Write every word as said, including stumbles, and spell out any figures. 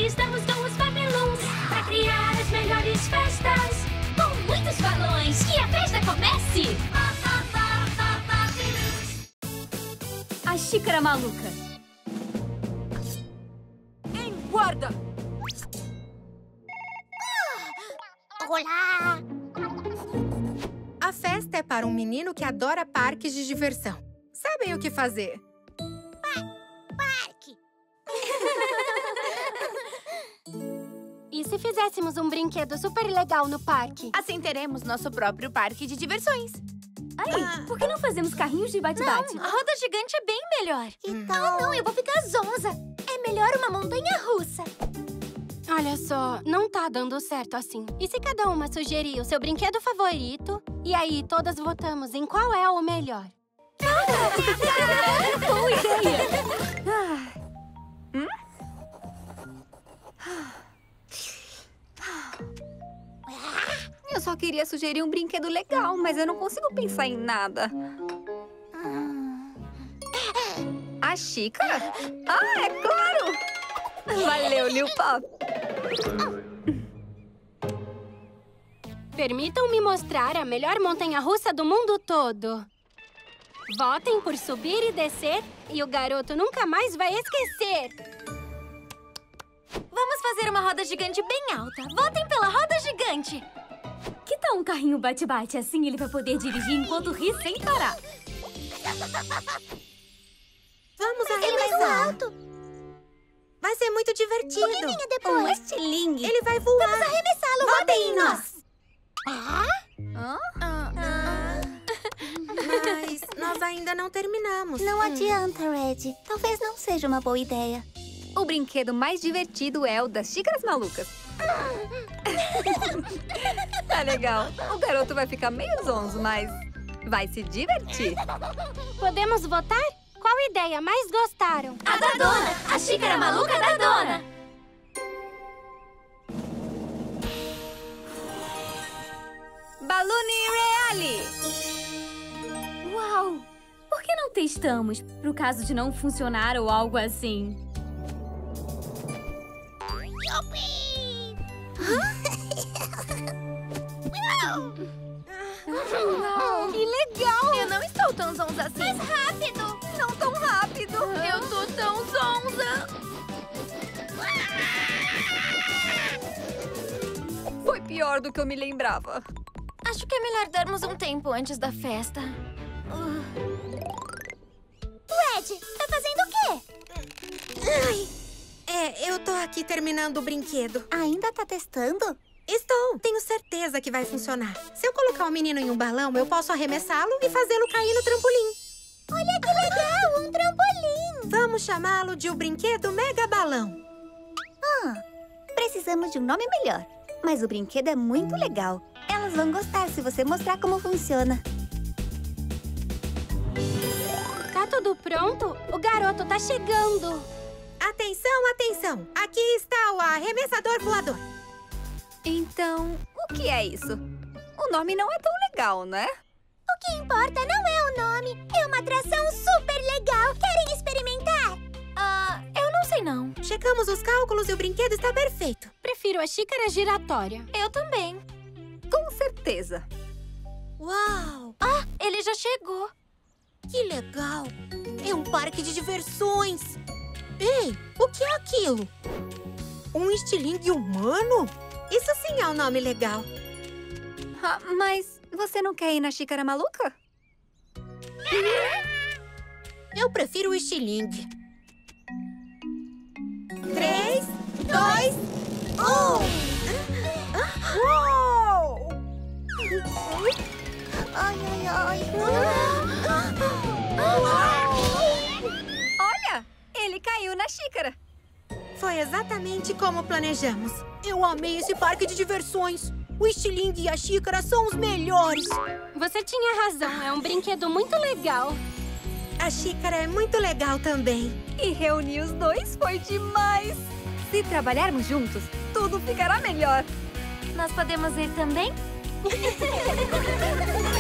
estamos com os Fameluns pra criar as melhores festas com muitos balões. Que a festa comece! A xícara maluca. Em guarda! Olá! A festa é para um menino que adora parques de diversão. Sabem o que fazer? Parque! E se fizéssemos um brinquedo super legal no parque? Assim teremos nosso próprio parque de diversões. Aí, Ah. por que não fazemos carrinhos de bate-bate? A roda gigante é bem melhor. Então... não, eu vou ficar zonza. É melhor uma montanha-russa. Olha só, não tá dando certo assim. E se cada uma sugerir o seu brinquedo favorito? E aí, todas votamos em qual é o melhor? Boa ideia! Eu só queria sugerir um brinquedo legal, mas eu não consigo pensar em nada. A xícara? Ah, é claro! Valeu, Lil Pop! Permitam-me mostrar a melhor montanha-russa do mundo todo. Votem por subir e descer, e o garoto nunca mais vai esquecer. Vamos fazer uma roda gigante bem alta. Votem pela roda gigante! Que tal um carrinho bate-bate? Assim ele vai poder dirigir enquanto ri sem parar. Vamos Ele vai voar arremessar. alto. Vai ser muito divertido. O que vinha depois? Um estilingue. Ele vai voar. Vamos arremessá-lo. Votem em nós. Hã? Mas nós ainda não terminamos. Não adianta, Red. Talvez não seja uma boa ideia. O brinquedo mais divertido é o das xícaras malucas. Tá legal. O garoto vai ficar meio zonzo, mas vai se divertir. Podemos votar? Qual ideia mais gostaram? A da dona! A xícara maluca da dona! Balloon Reale! Uau! Por que não testamos? Pro caso de não funcionar ou algo assim. Uau! Que legal! Eu não estou tão zonza assim. Mais rápido! Não tão rápido! Eu tô tão zonza! Foi pior do que eu me lembrava. Acho que é melhor darmos um tempo antes da festa. Red, tá fazendo o quê? Ai. É, eu tô aqui terminando o brinquedo. Ainda tá testando? Estou. Tenho certeza que vai funcionar. Se eu colocar o menino em um balão, eu posso arremessá-lo e fazê-lo cair no trampolim. Olha que legal, um trampolim. Vamos chamá-lo de o brinquedo Mega Balão. Ah, precisamos de um nome melhor. Mas o brinquedo é muito legal. Elas vão gostar se você mostrar como funciona. Tá tudo pronto? O garoto tá chegando. Atenção, atenção! Aqui está o arremessador voador. Então, o que é isso? O nome não é tão legal, né? O que importa não é o nome. É uma atração super legal. Querem experimentar? Ah, eu não sei não. Checamos os cálculos e o brinquedo está perfeito. Prefiro a xícara giratória. Eu também. Com certeza. Uau! Ah, ele já chegou. Que legal! É um parque de diversões. Ei, o que é aquilo? Um estilingue humano? Isso sim é um nome legal. Ah, mas você não quer ir na xícara maluca? Eu prefiro o estilingue. Três, dois, um! Uou! Ai, ai, ai. Olha, ele caiu na xícara. Foi exatamente como planejamos. Eu amei esse parque de diversões. O estilingue e a xícara são os melhores. Você tinha razão, é um brinquedo muito legal. A xícara é muito legal também. E reunir os dois foi demais. Se trabalharmos juntos, tudo ficará melhor. Nós podemos ir também?